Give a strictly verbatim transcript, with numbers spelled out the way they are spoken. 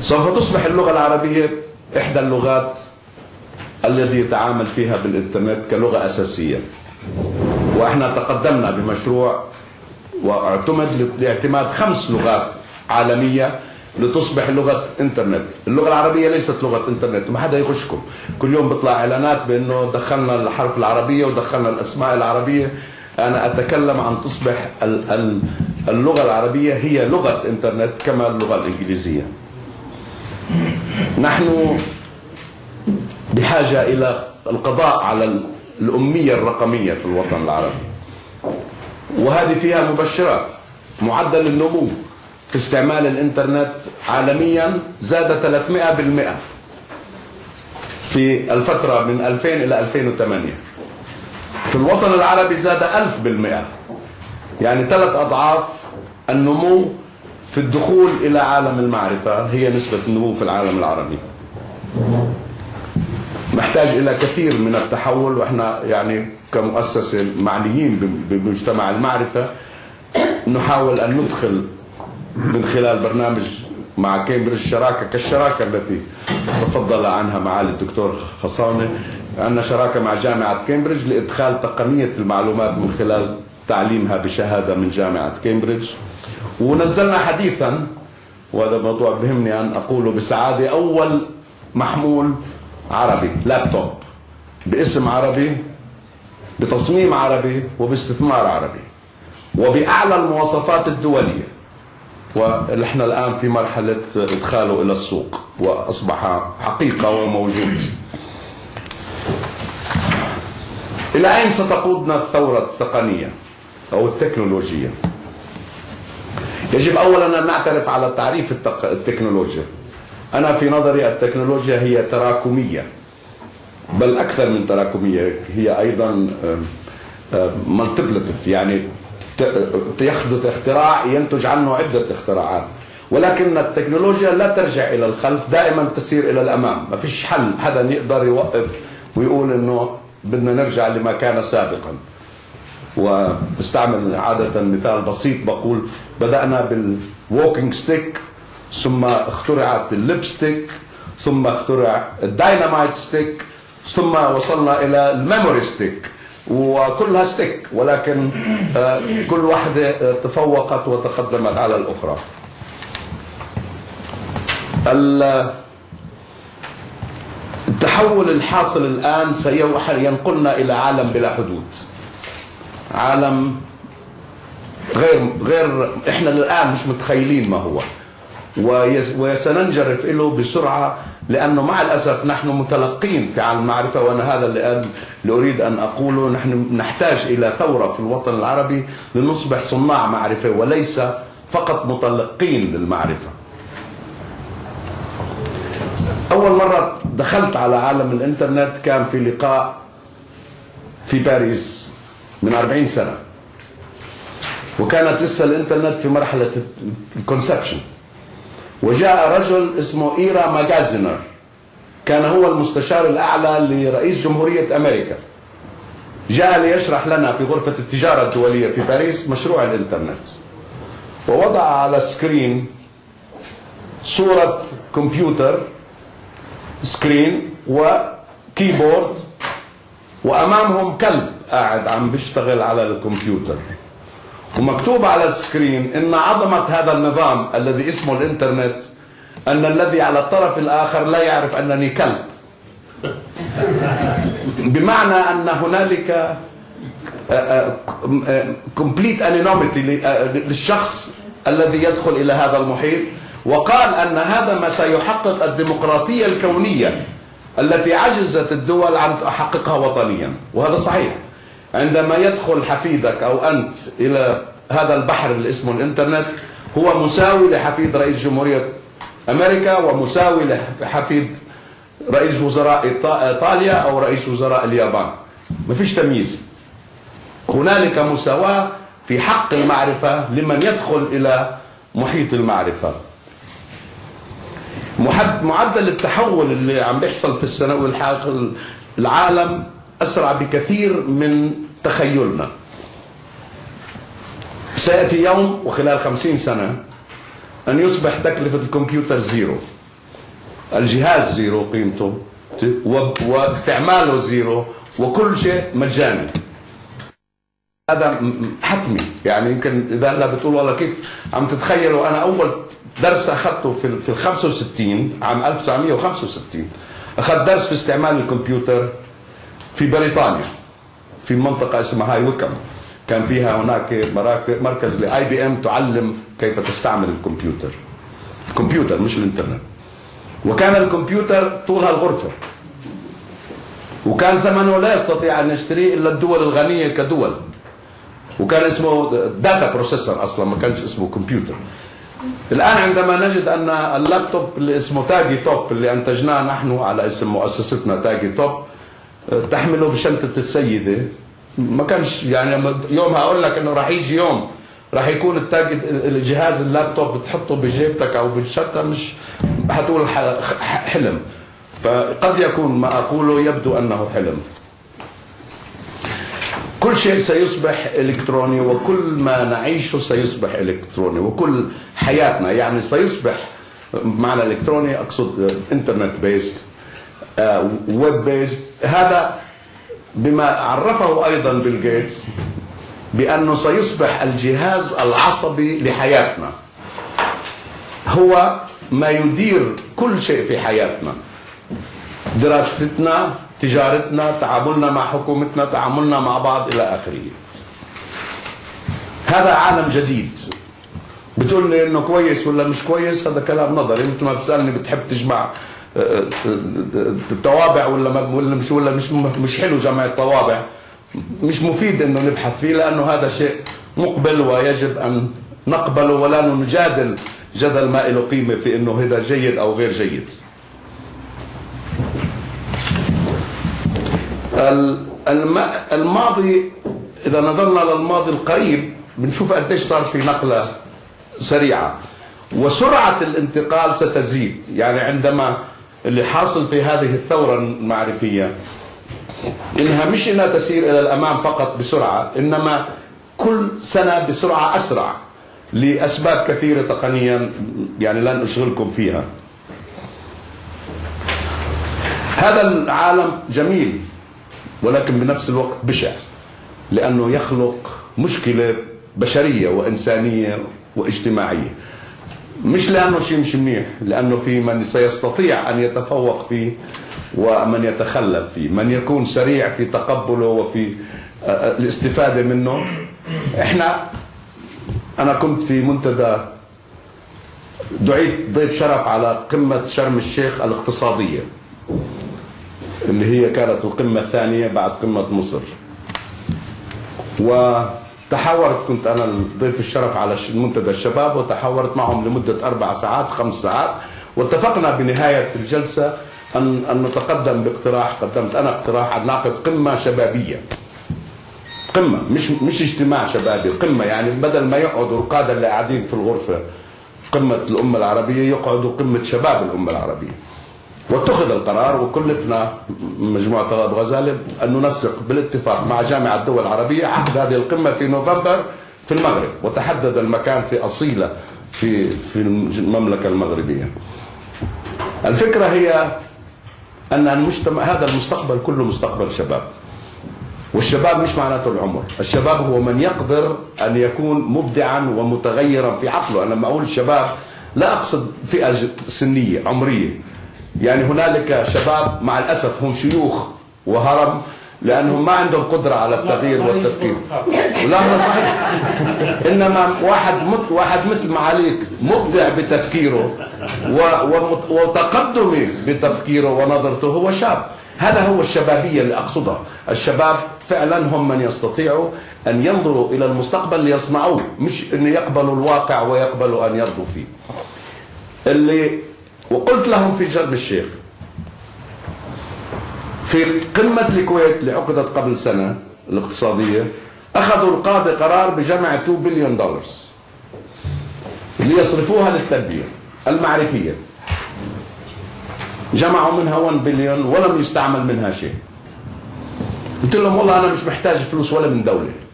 سوف تصبح اللغة العربية إحدى اللغات التي يتعامل فيها بالإنترنت كلغة أساسية، وإحنا تقدمنا بمشروع واعتمد لاعتماد خمس لغات عالمية لتصبح لغة انترنت. اللغة العربية ليست لغة انترنت، وما حدا يغشكم. كل يوم بيطلع اعلانات بانه دخلنا الحرف العربية ودخلنا الاسماء العربية. انا اتكلم عن تصبح اللغة العربية هي لغة انترنت كما اللغة الانجليزية. نحن بحاجة الى القضاء على الأمية الرقمية في الوطن العربي، وهذه فيها مبشرات. معدل النمو في استعمال الانترنت عالميا زاد ثلاثمئة بالمئة في الفترة من ألفين إلى ألفين وثمانية. في الوطن العربي زاد ألف بالمئة، يعني ثلاث أضعاف النمو في الدخول إلى عالم المعرفة هي نسبة النمو في العالم العربي. محتاج إلى كثير من التحول، وإحنا يعني كمؤسسة معنيين بمجتمع المعرفة نحاول أن ندخل من خلال برنامج مع كامبريدج شراكة كالشراكة التي تفضل عنها معالي الدكتور خصانة. عندنا شراكة مع جامعة كامبريدج لإدخال تقنية المعلومات من خلال تعليمها بشهادة من جامعة كامبريدج. ونزلنا حديثا، وهذا موضوع بهمني أن أقوله بسعادة، أول محمول عربي لابتوب باسم عربي بتصميم عربي وباستثمار عربي وبأعلى المواصفات الدولية، ونحن الآن في مرحلة إدخاله إلى السوق وأصبح حقيقة وموجود. إلى أين ستقودنا الثورة التقنية أو التكنولوجية؟ يجب أولا أن نعترف على تعريف التكنولوجيا. أنا في نظري التكنولوجيا هي تراكمية، بل أكثر من تراكمية، هي أيضا مالتيبلتيف، يعني يحدث اختراع ينتج عنه عدة اختراعات. ولكن التكنولوجيا لا ترجع إلى الخلف، دائما تسير إلى الأمام. ما فيش حل حدا يقدر يوقف ويقول إنه بدنا نرجع لما كان سابقا. وبستعمل عادة مثال بسيط، بقول بدأنا بالووكينج ستيك، ثم اخترعت الليبستيك، ثم اخترع الداينامايت ستيك، ثم وصلنا إلى الميموري ستيك، وكلها ستيك، ولكن كل واحدة تفوقت وتقدمت على الأخرى. التحول الحاصل الآن سينقلنا إلى عالم بلا حدود، عالم غير غير احنا الآن مش متخيلين ما هو، وسننجرف له بسرعة، لأنه مع الأسف نحن متلقين في عالم المعرفة. وأنا هذا اللي أريد أن أقوله، نحن نحتاج إلى ثورة في الوطن العربي لنصبح صناع معرفة وليس فقط متلقين للمعرفة. أول مرة دخلت على عالم الإنترنت كان في لقاء في باريس من أربعين سنة، وكانت لسه الإنترنت في مرحلة الكونسبشن. وجاء رجل اسمه إيرا ماجازينر، كان هو المستشار الأعلى لرئيس جمهورية أمريكا. جاء ليشرح لنا في غرفة التجارة الدولية في باريس مشروع الإنترنت، ووضع على السكرين صورة كمبيوتر سكرين وكيبورد، وأمامهم كلب قاعد عم بيشتغل على الكمبيوتر، ومكتوب على السكرين إن عظمة هذا النظام الذي اسمه الإنترنت أن الذي على الطرف الآخر لا يعرف أنني كلب. بمعنى أن هنالك complete anonymity للشخص الذي يدخل إلى هذا المحيط. وقال أن هذا ما سيحقق الديمقراطية الكونية التي عجزت الدول عن تحققها وطنيا. وهذا صحيح. عندما يدخل حفيدك أو أنت إلى هذا البحر اللي اسمه الإنترنت، هو مساوي لحفيد رئيس جمهورية أمريكا، ومساوي لحفيد رئيس وزراء إيطاليا أو رئيس وزراء اليابان. ما فيش تمييز، هنالك مساواة في حق المعرفة لمن يدخل إلى محيط المعرفة. معدل التحول اللي عم بيحصل في السنوات الحالية العالم أسرع بكثير من تخيلنا. سيأتي يوم وخلال خمسين سنة أن يصبح تكلفة الكمبيوتر زيرو، الجهاز زيرو قيمته واستعماله زيرو وكل شيء مجاني. هذا حتمي. يعني يمكن اذا هلا بتقول والله كيف عم تتخيلوا، انا اول درس اخذته في في ال خمسة وستين عام ألف وتسعمئة وخمسة وستين اخذت درس في استعمال الكمبيوتر في بريطانيا في منطقه اسمها هاي ويكم، كان فيها هناك مركز لاي بي ام تعلم كيف تستعمل الكمبيوتر. الكمبيوتر مش الانترنت. وكان الكمبيوتر طول هالغرفه، وكان ثمنه لا يستطيع ان يشتريه الا الدول الغنيه كدول، وكان اسمه داتا بروسيسور اصلا، ما كانش اسمه كمبيوتر. الان عندما نجد ان اللابتوب اللي اسمه تاجي توب اللي انتجناه نحن على اسم مؤسستنا تاجي توب تحمله بشنطه السيده، ما كانش يعني يومها اقول لك انه راح يجي يوم راح يكون التاج الجهاز اللابتوب بتحطه بجيبتك او بالشنطه، مش حتقول حلم. فقد يكون ما اقوله يبدو انه حلم. كل شيء سيصبح الكتروني، وكل ما نعيشه سيصبح الكتروني، وكل حياتنا يعني سيصبح معنى الكتروني اقصد انترنت بيست، ويب بيست. هذا بما عرفه ايضا بيل جيتس بانه سيصبح الجهاز العصبي لحياتنا هو ما يدير كل شيء في حياتنا، دراستنا، تجارتنا، تعاملنا مع حكومتنا، تعاملنا مع بعض الى اخره. هذا عالم جديد. بتقول لي انه كويس ولا مش كويس، هذا كلام نظري. مثل ما بتسالني بتحب تجمع الطوابع ولا ولا مش ولا مش مش حلو جمع الطوابع، مش مفيد انه نبحث فيه، لانه هذا شيء مقبل ويجب ان نقبله ولا نجادل جدل ما له قيمه في انه هذا جيد او غير جيد. الماضي اذا نظرنا للماضي القريب بنشوف قديش صار في نقله سريعه، وسرعه الانتقال ستزيد. يعني عندما اللي حاصل في هذه الثوره المعرفيه انها مش انها تسير الى الامام فقط بسرعه، انما كل سنه بسرعه اسرع لاسباب كثيره تقنيا يعني لن اشغلكم فيها. هذا العالم جميل ولكن بنفس الوقت بشع، لانه يخلق مشكله بشريه وانسانيه واجتماعيه. مش لانه شيء مش منيح، لانه في من سيستطيع ان يتفوق فيه ومن يتخلف فيه، من يكون سريع في تقبله وفي الاستفاده منه. احنا انا كنت في منتدى، دعيت ضيف شرف على قمه شرم الشيخ الاقتصاديه اللي هي كانت القمه الثانيه بعد قمه مصر، وتحاورت، كنت انا ضيف الشرف على منتدى الشباب، وتحاورت معهم لمده اربع ساعات خمس ساعات، واتفقنا بنهايه الجلسه ان ان نتقدم باقتراح. قدمت انا اقتراح ان نعقد قمه شبابيه، قمه مش مش اجتماع شبابي، قمه. يعني بدل ما يقعدوا القاده اللي قاعدين في الغرفه قمه الامه العربيه يقعدوا قمه شباب الامه العربيه. واتخذ القرار وكلفنا مجموعه طلال أبو-غزالة ان ننسق بالاتفاق مع جامعه الدول العربيه عقد هذه القمه في نوفمبر في المغرب، وتحدد المكان في اصيله في في المملكه المغربيه. الفكره هي ان المجتمع هذا المستقبل كله مستقبل شباب، والشباب مش معناته العمر، الشباب هو من يقدر ان يكون مبدعا ومتغيرا في عقله. انا لما اقول الشباب لا اقصد فئه سنيه عمريه، يعني هنالك شباب مع الاسف هم شيوخ وهرم لانهم ما عندهم قدره على التغيير والتفكير. ولا هذا صحيح. انما واحد مت واحد مثل معاليك مبدع بتفكيره وتقدمي بتفكيره ونظرته هو شاب. هذا هو الشبابيه اللي اقصدها. الشباب فعلا هم من يستطيعوا ان ينظروا الى المستقبل ليصنعوه، مش ان يقبلوا الواقع ويقبلوا ان يرضوا فيه. اللي وقلت لهم في شرم الشيخ في قمة الكويت اللي عقدت قبل سنة الاقتصادية، أخذوا القادة قرار بجمع اثنين بليون دولار ليصرفوها للتنمية المعرفية. جمعوا منها واحد بليون ولم يستعمل منها شيء. قلت لهم والله أنا مش محتاج فلوس ولا من دولة،